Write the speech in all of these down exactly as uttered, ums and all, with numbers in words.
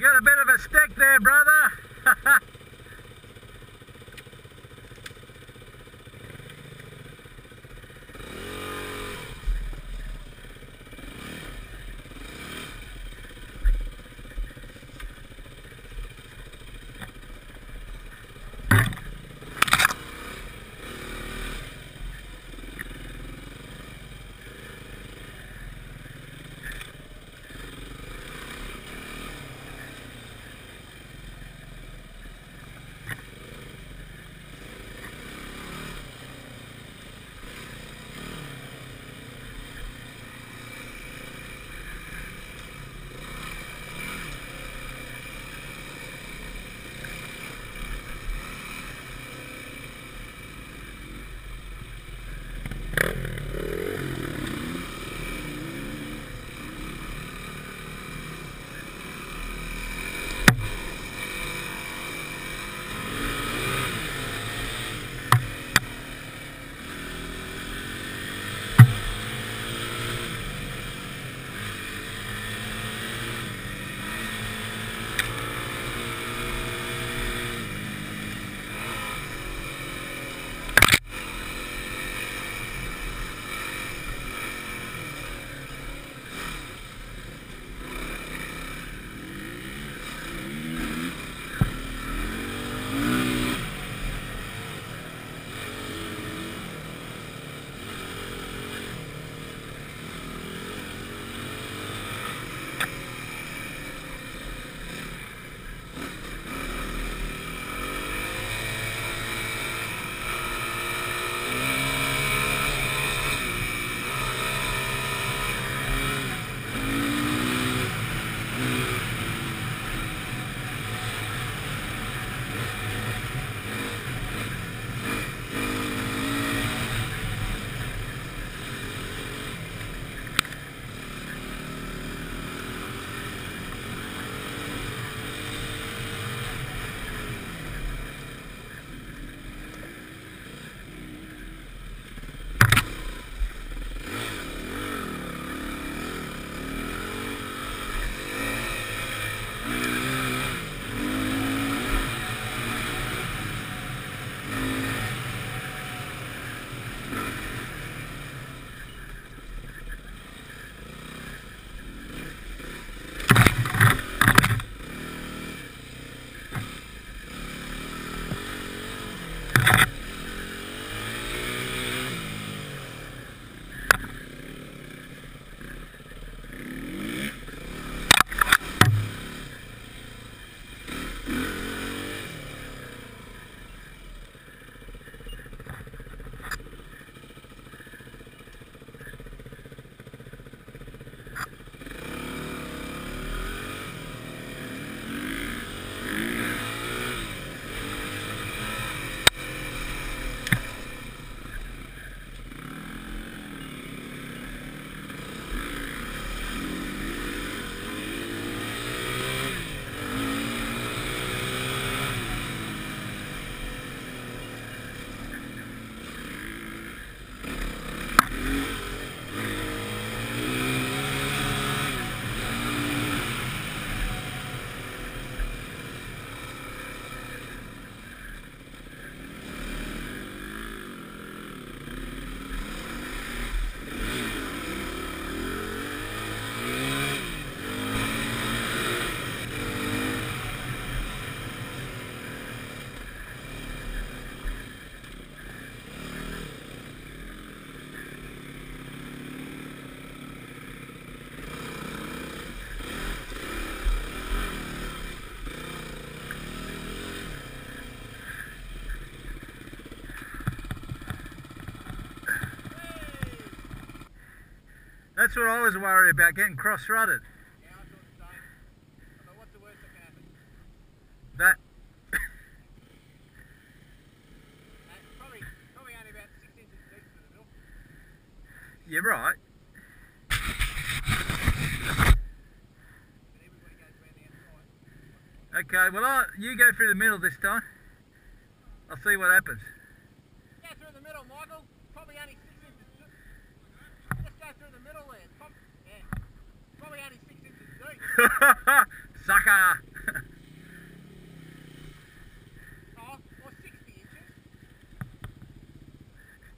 got a bit of a stick there, brother. That's what I was worried about, getting cross-rutted. Yeah, I thought the same. I thought, what's the worst that can happen? That. Uh, probably, probably only about six inches deep to the middle. You're right. But everybody goes around the outside. Okay, well, I, you go through the middle this time. I'll see what happens. Go through the middle, Michael. Probably only six inches deep. Just go through the middle there. Prob yeah. Probably only six inches deep. Sucker!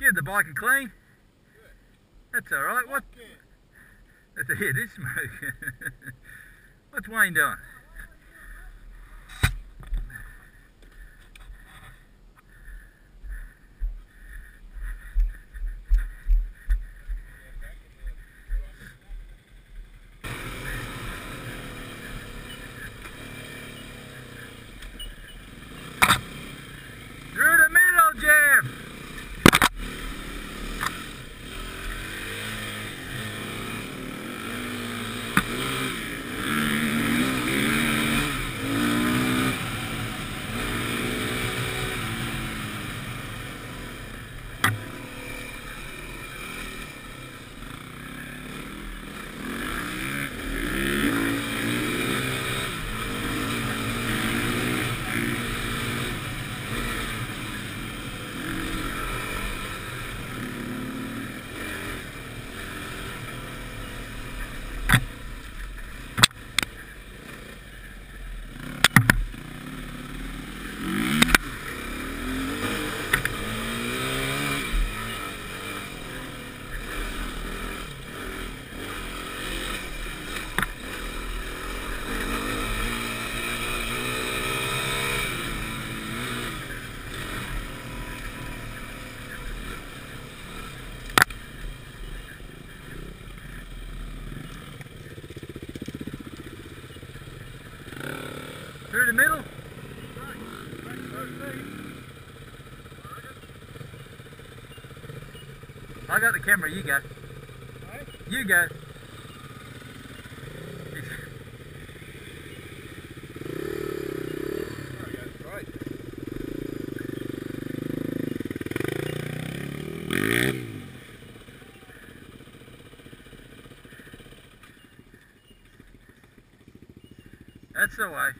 Give the bike a clean. That's alright. What? That's a hit, is smoke. What's Wayne doing? Through the middle, Jim! Through the middle? I got the camera, you go. Right? You go. Right. That's the way.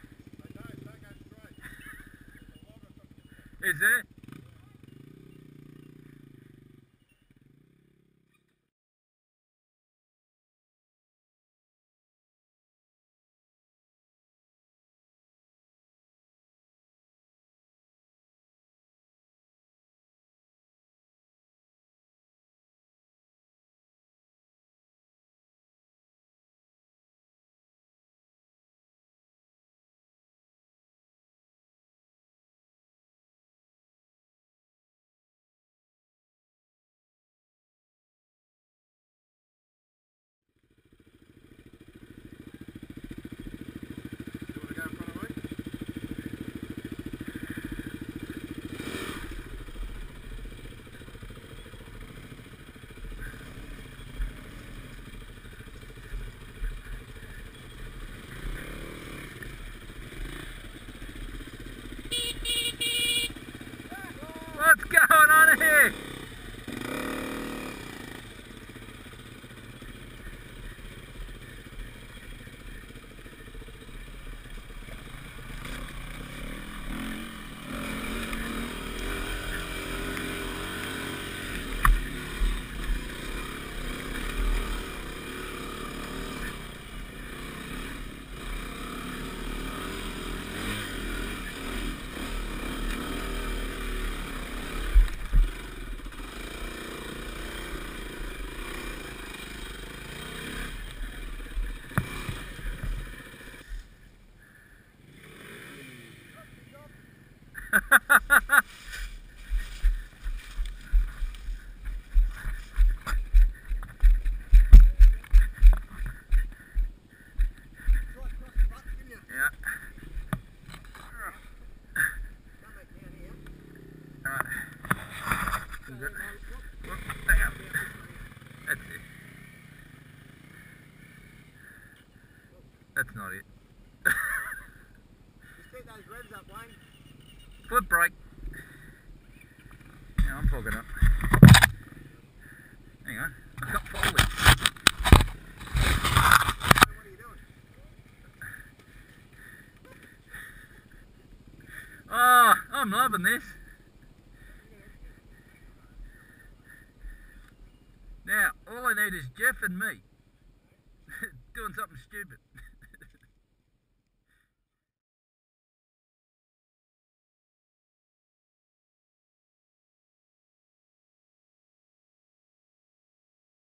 Is there? What's going on here? That's not it. Just take those revs up, Wayne. Foot brake. Now I'm fogging up. Hang on, I've got folding. What are you doing? Oh, I'm loving this. Now, all I need is Jeff and me doing something stupid.